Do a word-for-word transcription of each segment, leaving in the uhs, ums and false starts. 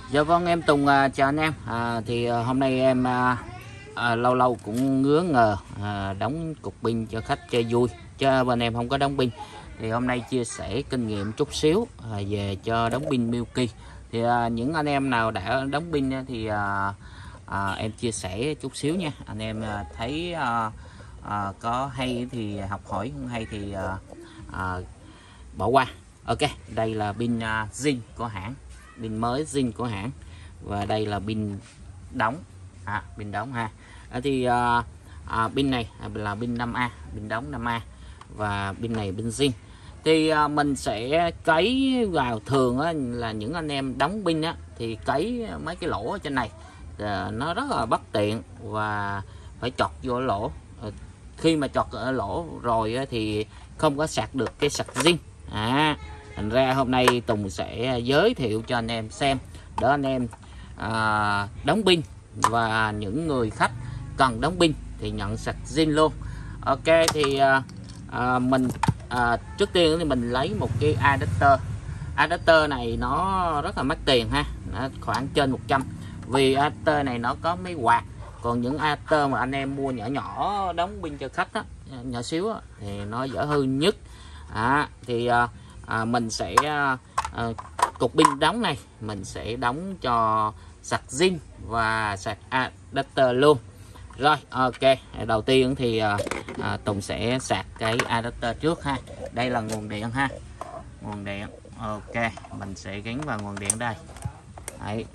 Dạ vâng, em Tùng à, chào anh em. À, thì à, hôm nay em à, à, lâu lâu cũng ngứa ngờ à, đóng cục pin cho khách chơi vui, chứ bên em không có đóng pin. Thì hôm nay chia sẻ kinh nghiệm chút xíu à, về cho đóng pin Milky. Thì à, những anh em nào đã đóng pin thì à, à, em chia sẻ chút xíu nha. Anh em à, thấy à, à, có hay thì học hỏi, không hay thì à, à, bỏ qua. Ok, đây là pin à, zin của hãng, pin mới zin của hãng, và đây là pin đóng, à, pin đóng ha. À, thì à, à, pin này là pin năm A, pin đóng năm A, và pin này pin zin. Thì à, mình sẽ cấy vào, thường á, là những anh em đóng pin á, thì cấy mấy cái lỗ ở trên này à, nó rất là bất tiện và phải chọt vô lỗ. À, khi mà chọt ở lỗ rồi á, thì không có sạc được cái sạc zin. À, thành ra hôm nay Tùng sẽ giới thiệu cho anh em xem, để anh em à, đóng pin và những người khách cần đóng pin thì nhận sạc zin luôn. Ok, thì à, à, mình à, trước tiên thì mình lấy một cái adapter. Adapter này nó rất là mắc tiền ha, nó khoảng trên một trăm, vì adapter này nó có mấy quạt. Còn những adapter mà anh em mua nhỏ nhỏ đóng pin cho khách á, nhỏ xíu á, thì nó dở hư nhất. À, thì à, à, mình sẽ à, à, cục pin đóng này mình sẽ đóng cho sạc zin và sạc adapter luôn. Rồi, ok, đầu tiên thì à, à, Tùng sẽ sạc cái adapter trước ha. Đây là nguồn điện ha, nguồn điện. Ok, mình sẽ gắn vào nguồn điện đây. Đấy.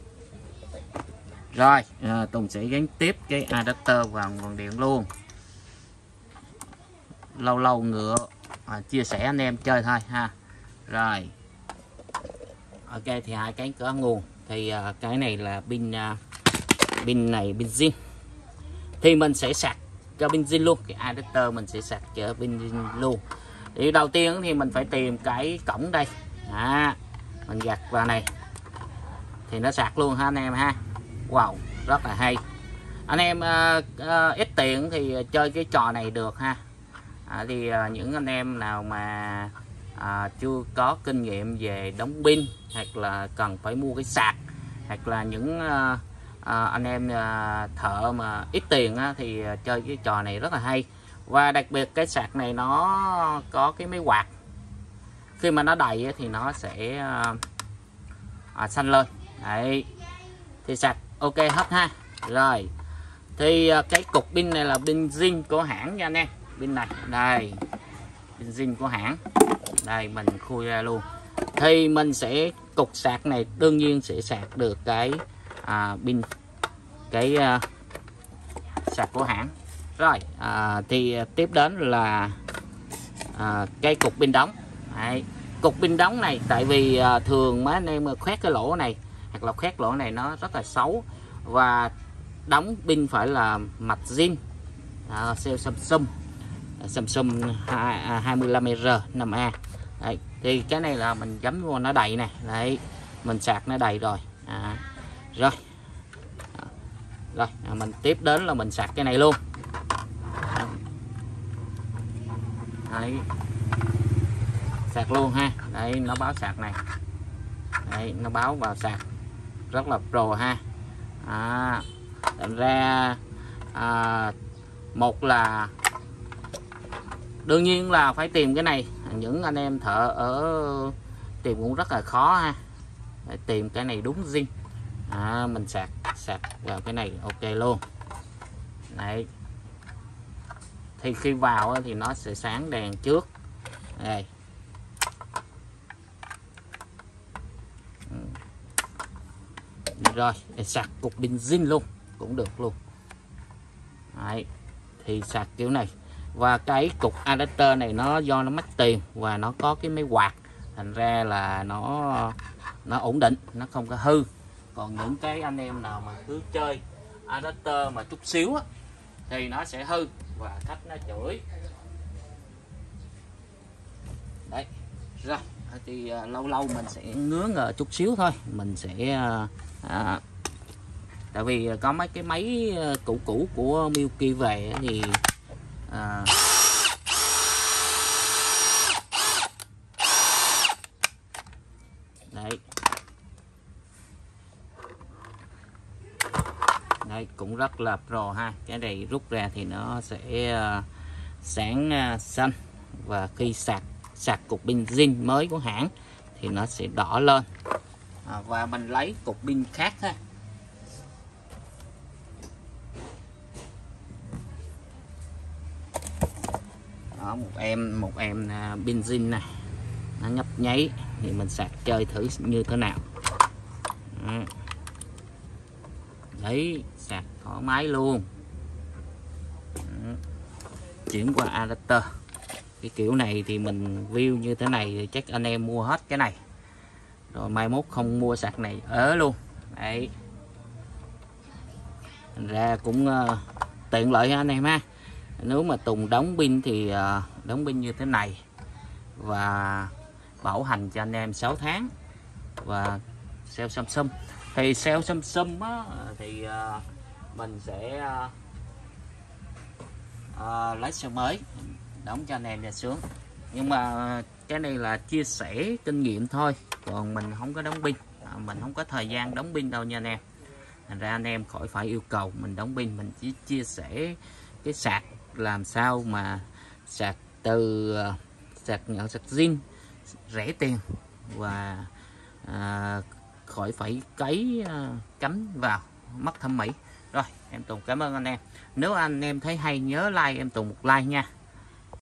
Rồi, à, Tùng sẽ gắn tiếp cái adapter vào nguồn điện luôn. Lâu lâu ngựa à, chia sẻ anh em chơi thôi ha. Rồi, ok, thì hai cái cửa nguồn. Thì à, cái này là pin à, pin này pin zin, thì mình sẽ sạc cho pin zin luôn. Cái adapter mình sẽ sạc cho pin zin luôn. Thì đầu tiên thì mình phải tìm cái cổng đây, à, mình gạt vào này thì nó sạc luôn ha anh em ha. Wow, rất là hay. Anh em à, à, ít tiền thì chơi cái trò này được ha. À, thì à, những anh em nào mà à, chưa có kinh nghiệm về đóng pin, hoặc là cần phải mua cái sạc, hoặc là những à, à, anh em à, thợ mà ít tiền á, thì chơi cái trò này rất là hay. Và đặc biệt cái sạc này nó có cái máy quạt, khi mà nó đầy á, thì nó sẽ à, à, xanh lên. Đấy, thì sạc ok hết ha. Rồi, thì à, cái cục pin này là pin zin của hãng nha anh em. Pin này đây, pin zin của hãng đây, mình khui ra luôn. Thì mình sẽ cục sạc này đương nhiên sẽ sạc được cái à, pin cái à, sạc của hãng. Rồi, à, thì tiếp đến là à, cái cục pin đóng. Đấy, cục pin đóng này tại vì à, thường mấy anh em khoét cái lỗ này hoặc là khoét lỗ này nó rất là xấu, và đóng pin phải là mạch zin, à, Samsung Samsung hai mươi lăm R năm A. Đấy, thì cái này là mình gắm vô nó đầy nè. Đấy, mình sạc nó đầy rồi. À, rồi rồi à, mình tiếp đến là mình sạc cái này luôn. Đấy, sạc luôn ha. Đấy, nó báo sạc này. Đấy, nó báo vào sạc, rất là pro ha. À, thành ra à, một là đương nhiên là phải tìm cái này. Những anh em thợ ở tìm cũng rất là khó ha. Phải tìm cái này đúng zin. À, mình sạc sạc vào cái này ok luôn. Đấy, thì khi vào thì nó sẽ sáng đèn trước đây. Rồi, để sạc cục pin zin luôn cũng được luôn. Đấy, thì sạc kiểu này. Và cái cục adapter này nó do nó mắc tiền và nó có cái máy quạt, thành ra là nó nó ổn định, nó không có hư. Còn những cái anh em nào mà cứ chơi adapter mà chút xíu á, thì nó sẽ hư và khách nó chửi. Đấy, rồi thì uh, lâu lâu mình sẽ ngứa ngờ chút xíu thôi. Mình sẽ uh, à, tại vì có mấy cái máy cũ cũ của Milky về thì à, đấy, Đây cũng rất là pro ha. Cái này rút ra thì nó sẽ uh, sáng uh, xanh, và khi sạc sạc cục pin zin mới của hãng thì nó sẽ đỏ lên. À, và mình lấy cục pin khác ha. Đó, một em một em uh, pin zin này nó nhấp nháy thì mình sạc chơi thử như thế nào. Đó. Đấy, sạc thoải mái luôn. Đó. Chuyển qua adapter. Cái kiểu này thì mình view như thế này thì chắc anh em mua hết cái này, rồi mai mốt không mua sạc này ở luôn. Đấy, thành ra cũng uh, tiện lợi ha anh em ha. Nếu mà Tùng đóng pin thì uh, đóng pin như thế này, và bảo hành cho anh em sáu tháng. Và sale Samsung thì sale Samsung á, thì uh, mình sẽ uh, uh, lấy sale mới đóng cho anh em ra xuống. Nhưng mà cái này là chia sẻ kinh nghiệm thôi, còn mình không có đóng pin, à, mình không có thời gian đóng pin đâu nha anh em. Thành ra anh em khỏi phải yêu cầu mình đóng pin, mình chỉ chia sẻ cái sạc làm sao mà sạc từ uh, sạc nhỏ, sạc zin rẻ tiền, và uh, khỏi phải cấy uh, cắm vào mất thẩm mỹ. Rồi em Tùng cảm ơn anh em. Nếu anh em thấy hay nhớ like em Tùng một like nha.